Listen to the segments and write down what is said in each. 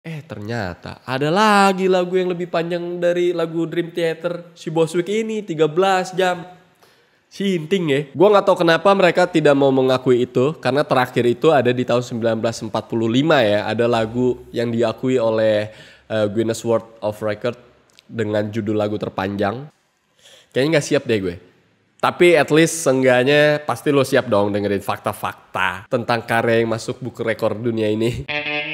Ternyata ada lagi lagu yang lebih panjang dari lagu Dream Theater si Boswick ini, 13 jam. Sinting ya. Gue gak tahu kenapa mereka tidak mau mengakui itu, karena terakhir itu ada di tahun 1945 ya. Ada lagu yang diakui oleh Guinness World of Record dengan judul lagu terpanjang. Kayaknya gak siap deh gue. Tapi at least seenggaknya pasti lo siap dong dengerin fakta-fakta tentang karya yang masuk buku rekor dunia ini.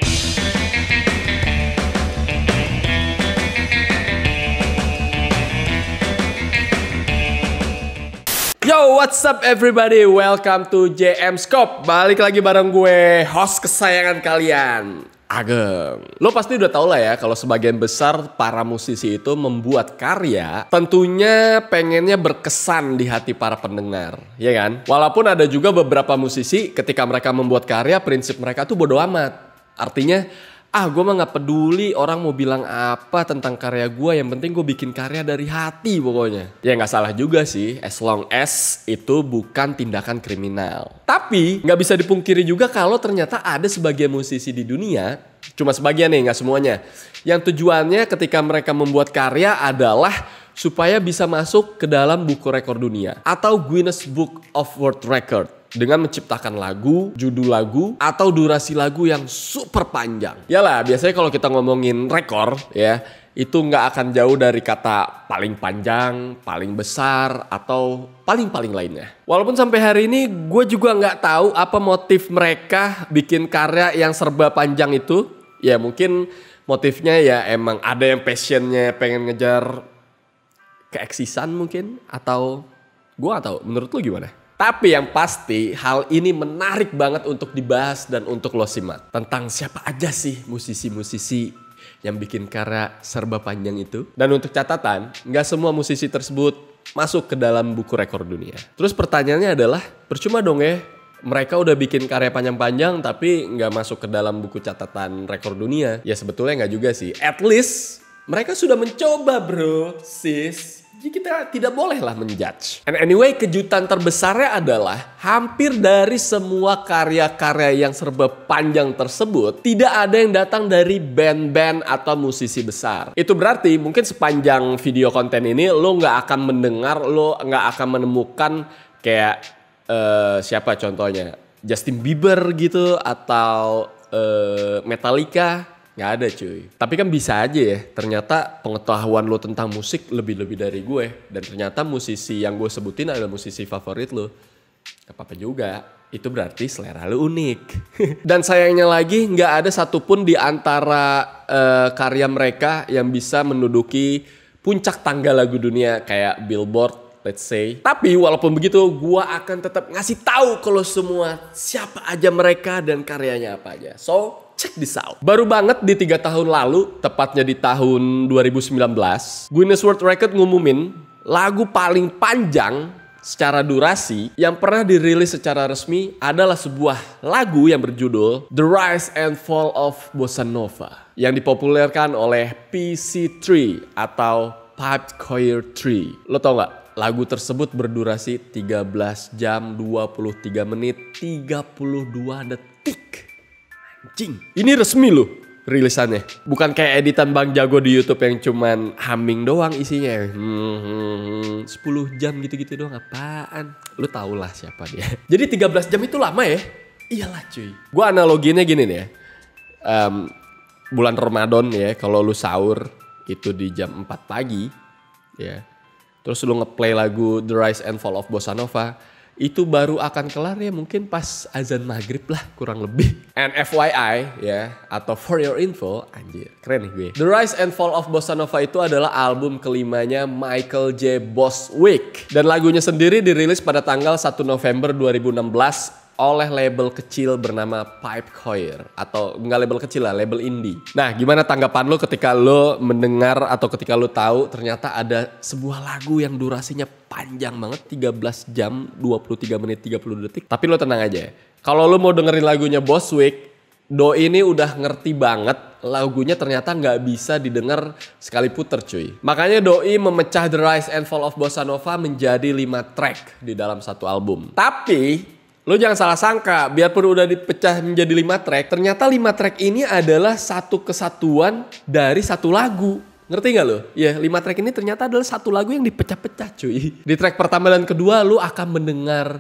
Yo, what's up everybody? Welcome to JM Scope. Balik lagi bareng gue, host kesayangan kalian, Ageng. Lo pasti udah tau lah ya kalau sebagian besar para musisi itu membuat karya tentunya pengennya berkesan di hati para pendengar, ya kan? Walaupun ada juga beberapa musisi ketika mereka membuat karya prinsip mereka tuh bodo amat. Artinya, gue mah gak peduli orang mau bilang apa tentang karya gue, yang penting gue bikin karya dari hati pokoknya. Ya gak salah juga sih, as long as itu bukan tindakan kriminal. Tapi gak bisa dipungkiri juga kalau ternyata ada sebagian musisi di dunia, cuma sebagian nih, gak semuanya, yang tujuannya ketika mereka membuat karya adalah supaya bisa masuk ke dalam buku rekor dunia atau Guinness Book of World Record dengan menciptakan lagu, judul lagu, atau durasi lagu yang super panjang. Yalah, biasanya kalau kita ngomongin rekor ya, itu nggak akan jauh dari kata paling panjang, paling besar, atau paling-paling lainnya. Walaupun sampai hari ini gue juga nggak tahu apa motif mereka bikin karya yang serba panjang itu. Ya mungkin motifnya ya emang ada yang passionnya pengen ngejar keeksisan mungkin, atau gue nggak tahu. Menurut lu gimana? Tapi yang pasti hal ini menarik banget untuk dibahas dan untuk lo simak. Tentang siapa aja sih musisi-musisi yang bikin karya serba panjang itu. Dan untuk catatan, gak semua musisi tersebut masuk ke dalam buku rekor dunia. Terus pertanyaannya adalah, percuma dong ya mereka udah bikin karya panjang-panjang tapi gak masuk ke dalam buku catatan rekor dunia. Ya sebetulnya gak juga sih. At least mereka sudah mencoba bro, sis. Jadi kita tidak bolehlah menjudge. And anyway, kejutan terbesarnya adalah hampir dari semua karya-karya yang serba panjang tersebut tidak ada yang datang dari band-band atau musisi besar. Itu berarti mungkin sepanjang video konten ini lo nggak akan mendengar, lo nggak akan menemukan kayak siapa contohnya, Justin Bieber gitu atau Metallica. Gak ada cuy. Tapi kan bisa aja ya, ternyata pengetahuan lo tentang musik lebih-lebih dari gue. Dan ternyata musisi yang gue sebutin adalah musisi favorit lo. Gak apa-apa juga, itu berarti selera lo unik. Dan sayangnya lagi gak ada satupun di antara karya mereka yang bisa menduduki puncak tangga lagu dunia kayak Billboard, let's say. Tapi walaupun begitu, gue akan tetap ngasih tahu kalau semua siapa aja mereka dan karyanya apa aja. So, check this out. Baru banget di 3 tahun lalu, tepatnya di tahun 2019, Guinness World Record ngumumin lagu paling panjang secara durasi yang pernah dirilis secara resmi adalah sebuah lagu yang berjudul The Rise and Fall of Bossa Nova yang dipopulerkan oleh PC3 atau Pipe Choir 3. Lo tau gak? Lagu tersebut berdurasi 13 jam 23 menit 32 detik. Anjing, ini resmi loh rilisannya. Bukan kayak editan Bang Jago di YouTube yang cuman humming doang isinya. 10 jam gitu-gitu doang, apaan? Lu tau lah siapa dia. Jadi 13 jam itu lama ya? Iyalah cuy. Gua analoginya gini nih ya. Bulan Ramadan ya, kalau lu sahur itu di jam 4 pagi ya. Terus lu ngeplay lagu The Rise and Fall of Bossa Nova, itu baru akan kelar ya mungkin pas azan maghrib lah kurang lebih. And FYI ya, atau for your info, anjir keren nih gue. The Rise and Fall of Bossa Nova itu adalah album kelimanya Michael J. Bostwick. Dan lagunya sendiri dirilis pada tanggal 1 November 2016 oleh label kecil bernama Pipe Choir. Atau enggak label kecil lah, label indie. Nah gimana tanggapan lo ketika lo mendengar atau ketika lo tahu ternyata ada sebuah lagu yang durasinya panjang banget, 13 jam 23 menit 30 detik. Tapi lo tenang aja, kalau lo mau dengerin lagunya Bostwick, Doi ini udah ngerti banget lagunya ternyata nggak bisa didengar sekali puter cuy. Makanya Doi memecah The Rise and Fall of Bossa Nova menjadi 5 track di dalam satu album. Tapi Lo jangan salah sangka, biarpun udah dipecah menjadi 5 track, ternyata 5 track ini adalah satu kesatuan dari satu lagu. Ngerti gak lo? Ya, 5 track ini ternyata adalah satu lagu yang dipecah-pecah cuy. Di track pertama dan kedua lo akan mendengar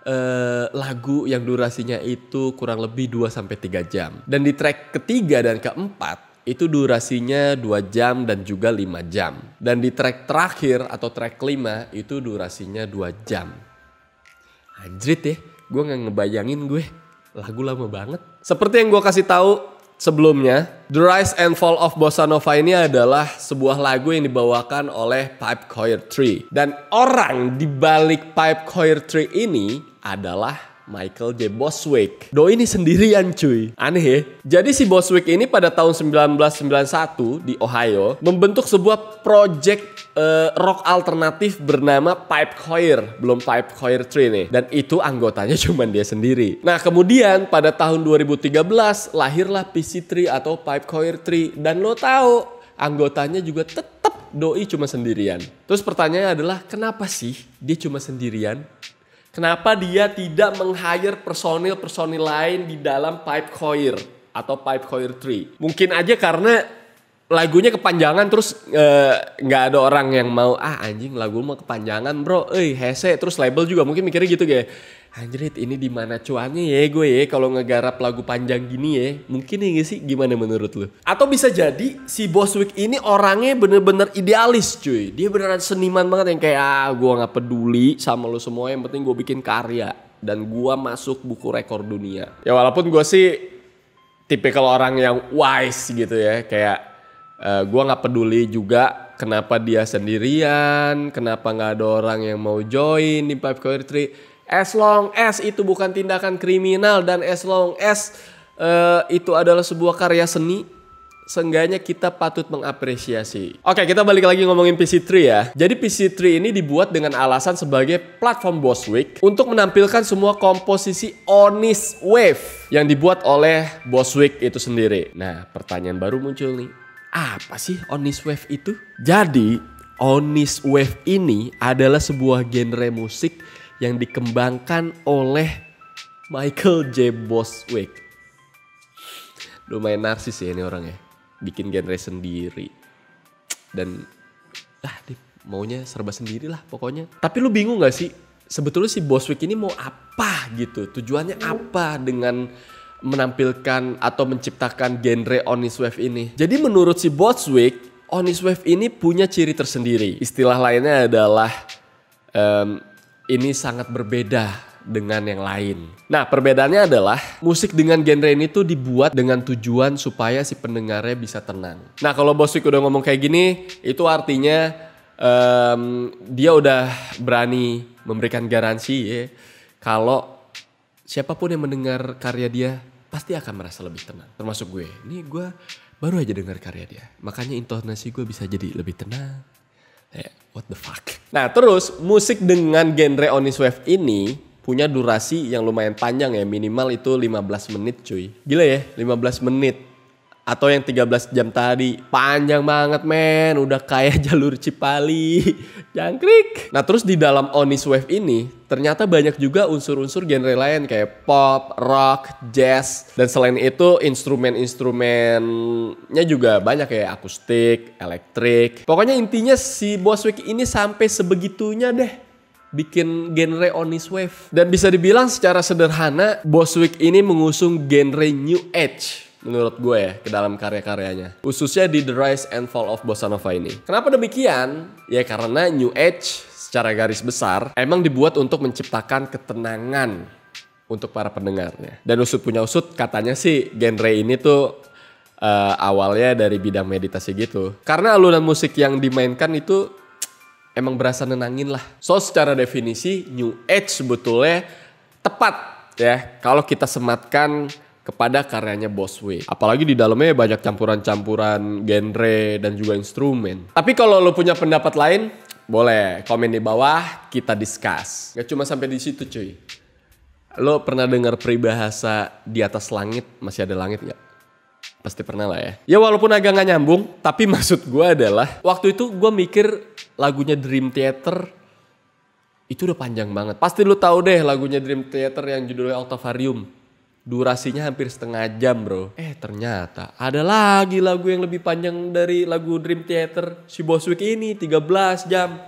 lagu yang durasinya itu kurang lebih 2-3 jam. Dan di track ketiga dan keempat itu durasinya 2 jam dan juga 5 jam. Dan di track terakhir atau track kelima itu durasinya 2 jam. Anjrit ya, gue gak ngebayangin lagu lama banget. Seperti yang gue kasih tahu sebelumnya, The Rise and Fall of Bossa Nova ini adalah sebuah lagu yang dibawakan oleh Pipe Choir Tree. Dan orang di balik Pipe Choir Tree ini adalah Michael J. Bostwick. Doi ini sendirian cuy. Aneh ya. Jadi si Bostwick ini pada tahun 1991 di Ohio membentuk sebuah project rock alternatif bernama Pipe Choir. Belum Pipe Choir Tree nih. Dan itu anggotanya cuma dia sendiri. Nah kemudian pada tahun 2013 lahirlah PC3 atau Pipe Choir Tree. Dan lo tahu anggotanya juga tetap doi cuma sendirian. Terus pertanyaannya adalah kenapa sih dia cuma sendirian? Kenapa dia tidak meng-hire personil-personil lain di dalam Pipe Choir atau Pipe Choir Tree? Mungkin aja karena lagunya kepanjangan terus nggak ada orang yang mau anjing lagu mah kepanjangan bro, hese. Terus label juga mungkin mikirnya gitu kayak anjrit ini di mana cuannya ya gue ya kalau ngegarap lagu panjang gini ya. Mungkin ya gak sih, gimana menurut lu? Atau bisa jadi si Bostwick ini orangnya bener-bener idealis cuy. Dia beneran seniman banget yang kayak gue gak peduli sama lu semua, yang penting gue bikin karya dan gue masuk buku rekor dunia. Ya walaupun gue sih tipikal orang yang wise gitu ya, kayak gue gak peduli juga kenapa dia sendirian, kenapa gak ada orang yang mau join di Pipe Choir Tree. As long as itu bukan tindakan kriminal dan as long as itu adalah sebuah karya seni, seenggaknya kita patut mengapresiasi. Oke, kita balik lagi ngomongin PC3 ya. Jadi PC3 ini dibuat dengan alasan sebagai platform Bostwick untuk menampilkan semua komposisi Onis Wave yang dibuat oleh Bostwick itu sendiri. Nah, pertanyaan baru muncul nih. Apa sih Onis Wave itu? Jadi, Onis Wave ini adalah sebuah genre musik yang dikembangkan oleh Michael J. Bostwick. Lumayan narsis ya ini orangnya. Bikin genre sendiri. Dan dia maunya serba sendiri lah pokoknya. Tapi lu bingung gak sih? Sebetulnya si Bostwick ini mau apa gitu? Tujuannya apa dengan menampilkan atau menciptakan genre Onis Wave ini? Jadi menurut si Bostwick, Onis Wave ini punya ciri tersendiri. Istilah lainnya adalah ini sangat berbeda dengan yang lain. Nah, perbedaannya adalah musik dengan genre ini tuh dibuat dengan tujuan supaya si pendengarnya bisa tenang. Nah, kalau Bostwick udah ngomong kayak gini, itu artinya dia udah berani memberikan garansi ya, kalau siapapun yang mendengar karya dia pasti akan merasa lebih tenang. Termasuk gue. Ini gue baru aja dengar karya dia, makanya intonasi gue bisa jadi lebih tenang. What the fuck? Nah terus musik dengan genre Onis Wave ini punya durasi yang lumayan panjang ya. Minimal itu 15 menit cuy. Gila ya 15 menit. Atau yang 13 jam tadi. Panjang banget men. Udah kayak jalur Cipali. Jangkrik. Nah terus di dalam Onis Wave ini ternyata banyak juga unsur-unsur genre lain kayak pop, rock, jazz. Dan selain itu instrumen-instrumennya juga banyak kayak akustik, elektrik. Pokoknya intinya si Bostwick ini sampai sebegitunya deh bikin genre Onis Wave. Dan bisa dibilang secara sederhana Bostwick ini mengusung genre New Age menurut gue ya ke dalam karya-karyanya, khususnya di The Rise and Fall of Bossa Nova ini. Kenapa demikian? Ya karena New Age secara garis besar emang dibuat untuk menciptakan ketenangan untuk para pendengarnya. Dan usut punya usut katanya sih genre ini tuh awalnya dari bidang meditasi gitu. Karena alunan musik yang dimainkan itu emang berasa nenangin lah. So secara definisi New Age sebetulnya tepat ya kalau kita sematkan kepada karyanya Bostwick. Apalagi di dalamnya banyak campuran-campuran genre dan juga instrumen. Tapi kalau lo punya pendapat lain, boleh komen di bawah, kita discuss. Gak cuma sampai di situ cuy. Lo pernah dengar peribahasa di atas langit masih ada langit gak? Pasti pernah lah ya. Ya walaupun agak gak nyambung, tapi maksud gue adalah waktu itu gue mikir lagunya Dream Theater Itu udah panjang banget. Pasti lu tahu deh lagunya Dream Theater yang judulnya Octavarium. Durasinya hampir setengah jam bro. Ternyata ada lagi lagu yang lebih panjang dari lagu Dream Theater. Si Boswick ini 13 jam.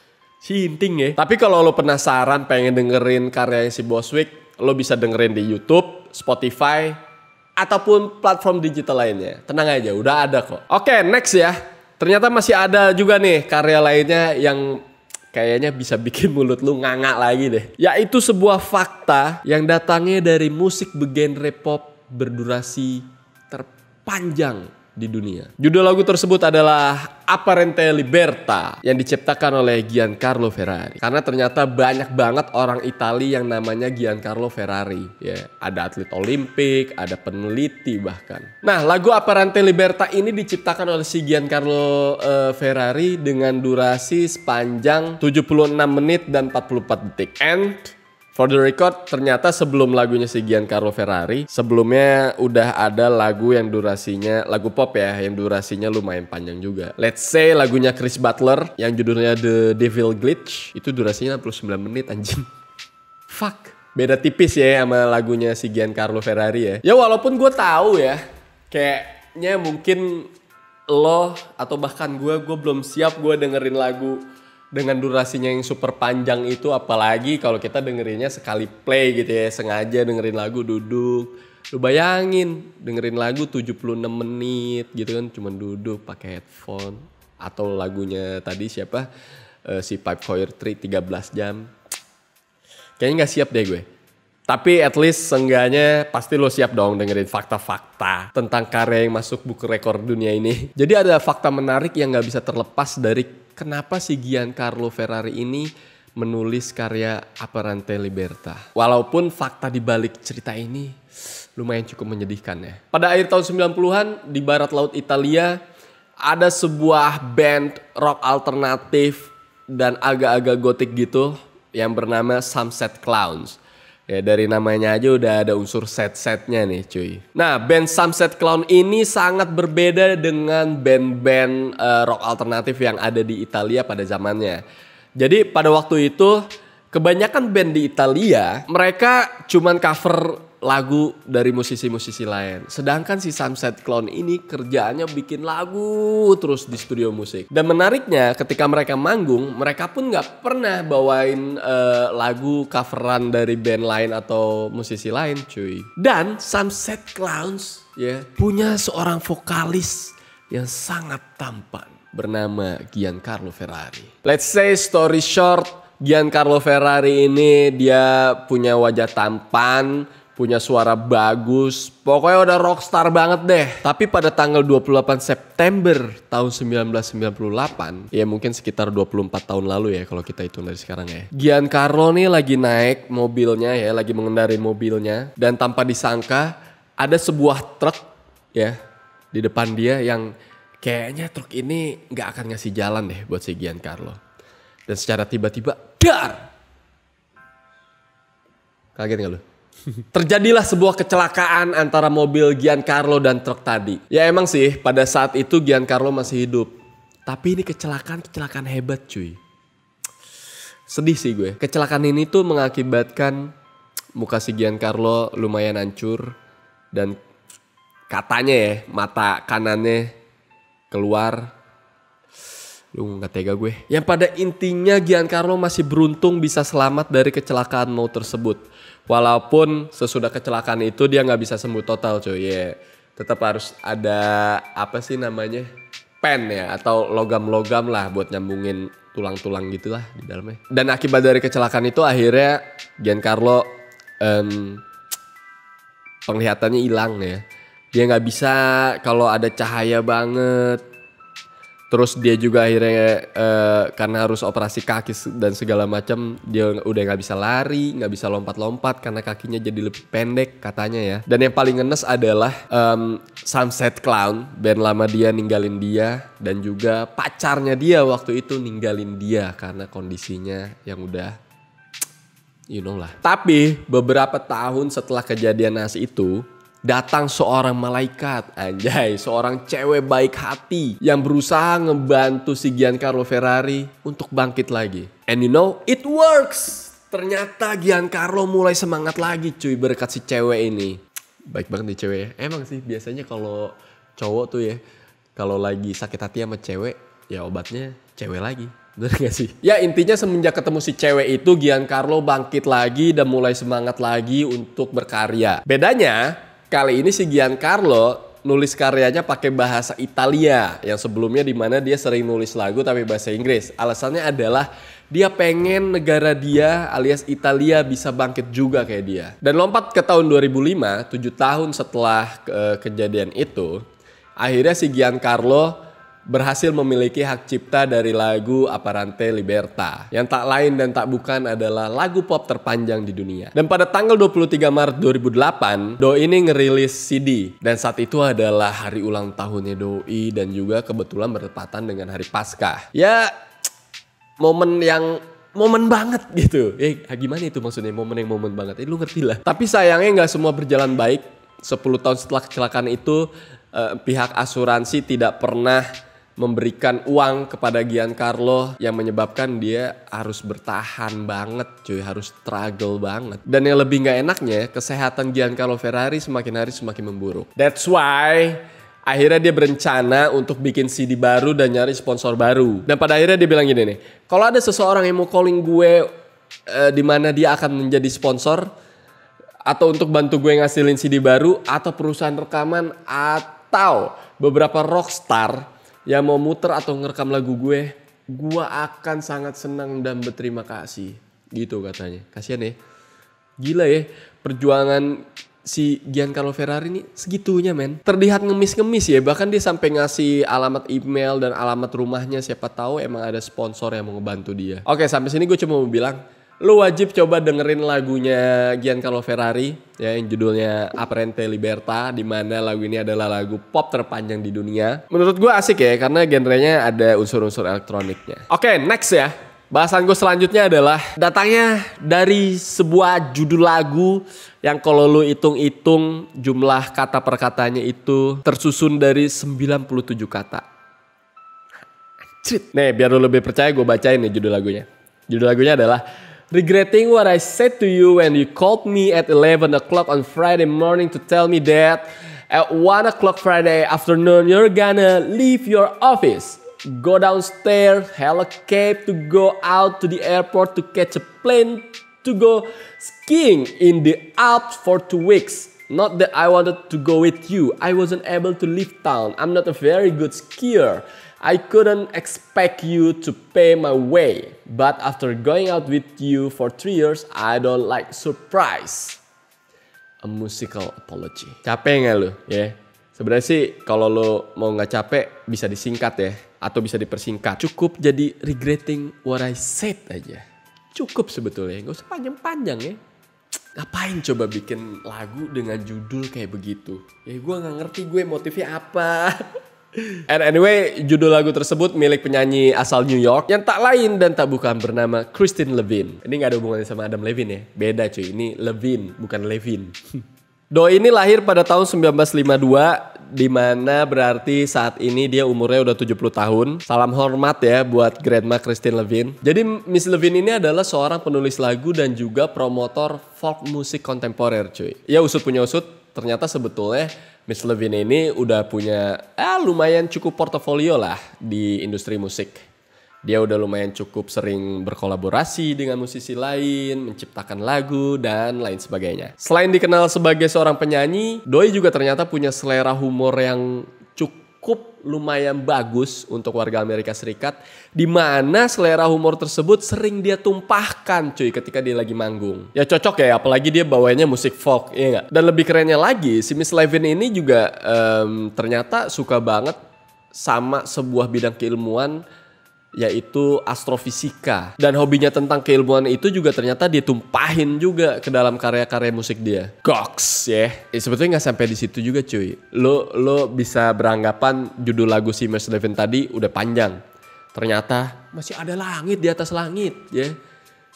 Sinting ya. Tapi kalau lo penasaran pengen dengerin karyanya si Boswick, lo bisa dengerin di YouTube, Spotify, ataupun platform digital lainnya. Tenang aja, udah ada kok. Oke, next ya. Ternyata masih ada juga nih karya lainnya yang kayaknya bisa bikin mulut lu nganga lagi deh. Yaitu sebuah fakta yang datangnya dari musik bergenre pop berdurasi terpanjang di dunia. Judul lagu tersebut adalah Apparente Libertà yang diciptakan oleh Giancarlo Ferrari. Karena ternyata banyak banget orang Italia yang namanya Giancarlo Ferrari. Ya, ada atlet Olimpik, ada peneliti bahkan. Nah, lagu Apparente Libertà ini diciptakan oleh si Giancarlo Ferrari dengan durasi sepanjang 76 menit dan 44 detik. And for the record, ternyata sebelum lagunya si Giancarlo Ferrari, sebelumnya udah ada lagu yang durasinya, lagu pop ya, yang durasinya lumayan panjang juga. Let's say lagunya Chris Butler yang judulnya The Devil Glitch, itu durasinya 69 menit anjing. Fuck. Beda tipis ya sama lagunya si Giancarlo Ferrari ya. Ya walaupun gue tahu ya, kayaknya mungkin lo atau bahkan gue belum siap gue dengerin lagu dengan durasinya yang super panjang itu, apalagi kalau kita dengerinnya sekali play gitu ya, sengaja dengerin lagu duduk. Lu bayangin dengerin lagu 76 menit gitu kan, cuman duduk pakai headphone. Atau lagunya tadi siapa, si Pipe Poetry 13 jam. Kayaknya gak siap deh gue. Tapi at least seenggaknya pasti lo siap dong dengerin fakta-fakta tentang karya yang masuk buku rekor dunia ini. Jadi ada fakta menarik yang gak bisa terlepas dari kenapa si Giancarlo Ferrari ini menulis karya Apparente Libertà. Walaupun fakta di balik cerita ini lumayan cukup menyedihkan ya. Pada akhir tahun 90-an di barat laut Italia ada sebuah band rock alternatif dan agak-agak gotik gitu yang bernama Sunset Clowns. Ya dari namanya aja udah ada unsur set-setnya nih cuy. Nah band Sunset Clown ini sangat berbeda dengan band-band rock alternatif yang ada di Italia pada zamannya. Jadi pada waktu itu kebanyakan band di Italia mereka cuman cover lagu dari musisi-musisi lain. Sedangkan si Sunset Clown ini kerjaannya bikin lagu terus di studio musik. Dan menariknya ketika mereka manggung, mereka pun gak pernah bawain lagu coveran dari band lain atau musisi lain cuy. Dan Sunset Clowns ya punya seorang vokalis yang sangat tampan bernama Giancarlo Ferrari. Let's say story short, Giancarlo Ferrari ini dia punya wajah tampan, punya suara bagus, pokoknya udah rockstar banget deh. Tapi pada tanggal 28 September tahun 1998, ya mungkin sekitar 24 tahun lalu ya kalau kita hitung dari sekarang ya. Giancarlo nih lagi naik mobilnya ya, lagi mengendarai mobilnya. Dan tanpa disangka ada sebuah truk ya di depan dia yang kayaknya truk ini gak akan ngasih jalan deh buat si Giancarlo. Dan secara tiba-tiba, dar! Kaget gak lu? Terjadilah sebuah kecelakaan antara mobil Giancarlo dan truk tadi. Ya emang sih pada saat itu Giancarlo masih hidup. Tapi ini kecelakaan hebat cuy. Sedih sih gue. Kecelakaan ini tuh mengakibatkan muka si Giancarlo lumayan hancur. Dan katanya ya mata kanannya keluar. Lu gak tega gue. Yang pada intinya Giancarlo masih beruntung bisa selamat dari kecelakaan maut tersebut. Walaupun sesudah kecelakaan itu dia gak bisa sembuh total cuy. Ya, tetap harus ada apa sih namanya, pen ya atau logam-logam lah buat nyambungin tulang-tulang gitulah di dalamnya. Dan akibat dari kecelakaan itu akhirnya Giancarlo penglihatannya hilang ya. Dia gak bisa kalau ada cahaya banget. Terus dia juga akhirnya karena harus operasi kaki dan segala macam, dia udah nggak bisa lari, nggak bisa lompat-lompat karena kakinya jadi lebih pendek katanya ya. Dan yang paling ngenes adalah Sunset Clown, band lama dia ninggalin dia, dan juga pacarnya dia waktu itu ninggalin dia karena kondisinya yang udah you know lah. Tapi beberapa tahun setelah kejadian naas itu, datang seorang malaikat, anjay, seorang cewek baik hati yang berusaha ngebantu si Giancarlo Ferrari untuk bangkit lagi. And you know, it works. Ternyata Giancarlo mulai semangat lagi cuy berkat si cewek ini. Baik banget nih cewek ya. Emang sih biasanya kalau cowok tuh ya, kalau lagi sakit hati sama cewek, ya obatnya cewek lagi. Bener gak sih? Ya intinya semenjak ketemu si cewek itu Giancarlo bangkit lagi dan mulai semangat lagi untuk berkarya. Bedanya kali ini si Giancarlo nulis karyanya pakai bahasa Italia yang sebelumnya dimana dia sering nulis lagu tapi bahasa Inggris. Alasannya adalah dia pengen negara dia alias Italia bisa bangkit juga kayak dia. Dan lompat ke tahun 2005, 7 tahun setelah kejadian itu, akhirnya si Giancarlo berhasil memiliki hak cipta dari lagu Aparente Libertà yang tak lain dan tak bukan adalah lagu pop terpanjang di dunia. Dan pada tanggal 23 Maret 2008, Doi ini ngerilis CD dan saat itu adalah hari ulang tahunnya Doi dan juga kebetulan bertepatan dengan hari Paskah. Ya momen banget gitu. Gimana itu maksudnya momen banget? Lu ngerti lah. Tapi sayangnya nggak semua berjalan baik. 10 tahun setelah kecelakaan itu pihak asuransi tidak pernah memberikan uang kepada Giancarlo yang menyebabkan dia harus bertahan banget cuy, harus struggle banget. Dan yang lebih gak enaknya, kesehatan Giancarlo Ferrari semakin hari semakin memburuk. That's why akhirnya dia berencana untuk bikin CD baru dan nyari sponsor baru. Dan pada akhirnya dia bilang gini nih, kalau ada seseorang yang mau calling gue di mana dia akan menjadi sponsor atau untuk bantu gue ngasilin CD baru atau perusahaan rekaman atau beberapa rockstar yang mau muter atau ngerekam lagu gue akan sangat senang dan berterima kasih. Gitu katanya. Kasian ya. Gila ya, perjuangan si Giancarlo Ferrari ini segitunya men. Terlihat ngemis-ngemis ya, bahkan dia sampai ngasih alamat email dan alamat rumahnya, siapa tahu emang ada sponsor yang mau ngebantu dia. Oke, sampai sini gue cuma mau bilang, lu wajib coba dengerin lagunya Giancarlo Ferrari ya yang judulnya Aparente Libertà, di mana lagu ini adalah lagu pop terpanjang di dunia. Menurut gue asik ya karena genrenya ada unsur-unsur elektroniknya. Oke, next ya. Bahasan gue selanjutnya adalah datangnya dari sebuah judul lagu yang kalau lu hitung-hitung jumlah kata per katanya itu tersusun dari 97 kata. Nih biar lu lebih percaya gue bacain nih judul lagunya. Judul lagunya adalah Regretting what I said to you when you called me at 11 o'clock on Friday morning to tell me that at 1 o'clock Friday afternoon you're gonna leave your office, go downstairs, hail a cab to go out to the airport to catch a plane to go skiing in the Alps for 2 weeks. Not that I wanted to go with you. I wasn't able to leave town. I'm not a very good skier. I couldn't expect you to pay my way. But after going out with you for 3 years, I don't like surprise. A musical apology. Capek nggak lu? Ya. Sebenarnya sih kalau lu mau nggak capek bisa disingkat ya. Atau bisa dipersingkat. Cukup jadi regretting what I said aja. Cukup sebetulnya. Nggak usah panjang-panjang ya. Ngapain coba bikin lagu dengan judul kayak begitu? Ya gue nggak ngerti gue motifnya apa. And anyway, judul lagu tersebut milik penyanyi asal New York yang tak lain dan tak bukan bernama Christine Levine. Ini gak ada hubungannya sama Adam Levine ya. Beda cuy, ini Levine bukan Levine. Doi ini lahir pada tahun 1952, di mana berarti saat ini dia umurnya udah 70 tahun. Salam hormat ya buat Grandma Christine Levine. Jadi Miss Levine ini adalah seorang penulis lagu dan juga promotor folk musik kontemporer cuy. Ya usut punya usut, ternyata sebetulnya Miss Levine ini udah punya lumayan cukup portofolio lah di industri musik. Dia udah lumayan cukup sering berkolaborasi dengan musisi lain, menciptakan lagu, dan lain sebagainya. Selain dikenal sebagai seorang penyanyi, Doi juga ternyata punya selera humor yang cukup lumayan bagus untuk warga Amerika Serikat, di mana selera humor tersebut sering dia tumpahkan cuy ketika dia lagi manggung. Ya cocok ya, apalagi dia bawanya musik folk, iya nggak? Dan lebih kerennya lagi, si Miss Levine ini juga ternyata suka banget sama sebuah bidang keilmuan, yaitu astrofisika. Dan hobinya tentang keilmuan itu juga ternyata ditumpahin juga ke dalam karya-karya musik dia. Goks ya. Sebetulnya nggak sampai di situ juga cuy. Lo bisa beranggapan judul lagu si Miss Levine tadi udah panjang. Ternyata masih ada langit di atas langit ya.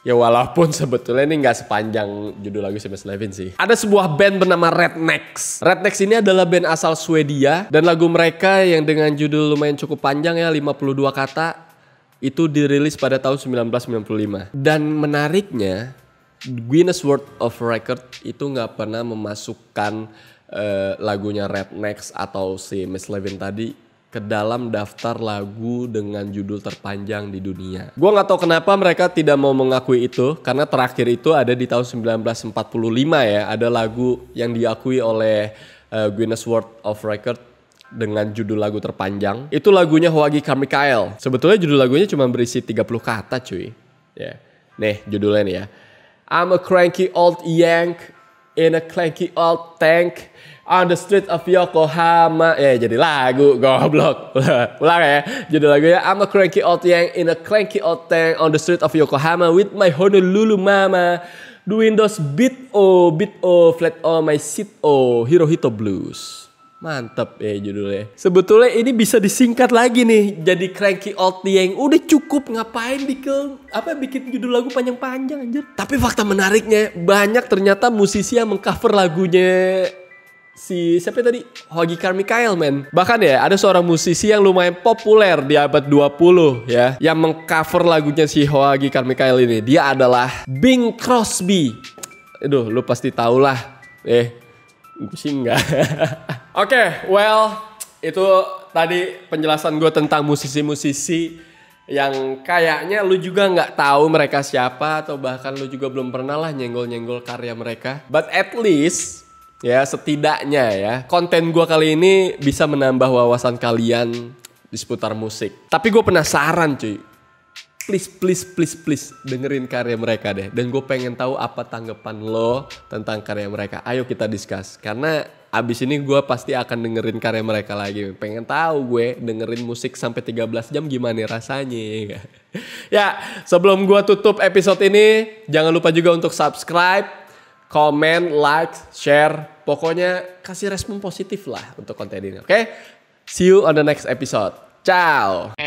Ya walaupun sebetulnya ini nggak sepanjang judul lagu si Miss Levin sih. Ada sebuah band bernama Rednex. Rednex ini adalah band asal Swedia. Dan lagu mereka yang dengan judul lumayan cukup panjang ya, 52 kata. Itu dirilis pada tahun 1995. Dan menariknya, Guinness World of Record itu nggak pernah memasukkan lagunya Rednex atau si Miss Levin tadi ke dalam daftar lagu dengan judul terpanjang di dunia. Gua nggak tahu kenapa mereka tidak mau mengakui itu, karena terakhir itu ada di tahun 1945 ya, ada lagu yang diakui oleh Guinness World of Record dengan judul lagu terpanjang. Itu lagunya Hoagy Carmichael. Sebetulnya judul lagunya cuma berisi 30 kata cuy. Ya. Nih judulnya nih ya. I'm a cranky old yank in a cranky old tank on the street of Yokohama. Ya jadi lagu, goblok. Ulang ya. Judul lagunya I'm a cranky old yank in a cranky old tank on the street of Yokohama with my Honolulu mama. The windows beat flat on my seat Hirohito Blues. Mantap ya judulnya. Sebetulnya ini bisa disingkat lagi nih jadi cranky old yank. Udah cukup, ngapain bikin judul lagu panjang-panjang anjir. Tapi fakta menariknya banyak ternyata musisi yang mengcover lagunya si siapa tadi? Hoagy Carmichael men. Bahkan ya ada seorang musisi yang lumayan populer di abad 20 ya, yang mengcover lagunya si Hoagy Carmichael ini. Dia adalah Bing Crosby. Aduh lu pasti tau lah. Gue sih enggak. Oke, well itu tadi penjelasan gue tentang musisi-musisi yang kayaknya lu juga nggak tahu mereka siapa, atau bahkan lu juga belum pernah lah nyenggol-nyenggol karya mereka. But at least ya setidaknya ya konten gue kali ini bisa menambah wawasan kalian di seputar musik. Tapi gue penasaran cuy. Please dengerin karya mereka deh. Dan gue pengen tahu apa tanggapan lo tentang karya mereka. Ayo kita discuss. Karena abis ini gue pasti akan dengerin karya mereka lagi. Pengen tahu gue dengerin musik sampai 13 jam gimana rasanya. Ya sebelum gue tutup episode ini, jangan lupa juga untuk subscribe, comment, like, share. Pokoknya kasih respon positif lah untuk konten ini. Oke? See you on the next episode. Ciao.